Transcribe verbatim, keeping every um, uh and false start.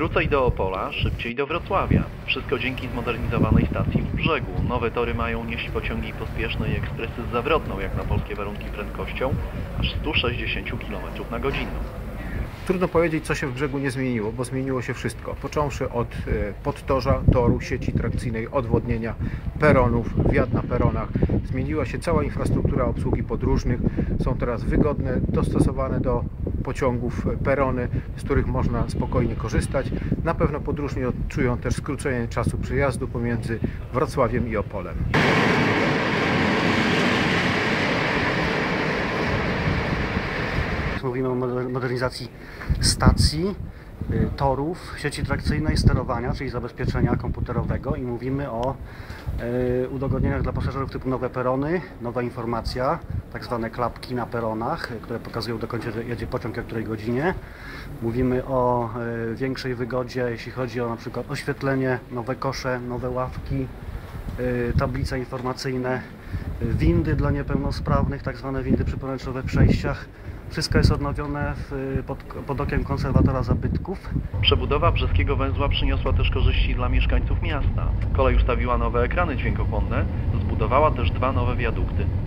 Krócej do Opola, szybciej do Wrocławia. Wszystko dzięki zmodernizowanej stacji w Brzegu. Nowe tory mają nieść pociągi pospieszne i ekspresy z zawrotną, jak na polskie warunki, prędkością aż sto sześćdziesiąt kilometrów na godzinę. Trudno powiedzieć, co się w Brzegu nie zmieniło, bo zmieniło się wszystko. Począwszy od podtorza, toru, sieci trakcyjnej, odwodnienia, peronów, wjazd na peronach. Zmieniła się cała infrastruktura obsługi podróżnych. Są teraz wygodne, dostosowane do pociągów perony, z których można spokojnie korzystać. Na pewno podróżni odczują też skrócenie czasu przejazdu pomiędzy Wrocławiem i Opolem. Mówimy o modernizacji stacji, torów, sieci trakcyjnej, sterowania, czyli zabezpieczenia komputerowego, i mówimy o y, udogodnieniach dla pasażerów typu nowe perony, nowa informacja, tak zwane klapki na peronach, które pokazują, dokąd jedzie pociąg, o której godzinie. Mówimy o y, większej wygodzie, jeśli chodzi o na przykład oświetlenie, nowe kosze, nowe ławki, y, tablice informacyjne, y, windy dla niepełnosprawnych, tak zwane windy przy poręczowych przejściach. Wszystko jest odnowione w, pod, pod okiem konserwatora zabytków. Przebudowa brzeskiego węzła przyniosła też korzyści dla mieszkańców miasta. Kolej ustawiła nowe ekrany dźwiękochłonne, zbudowała też dwa nowe wiadukty.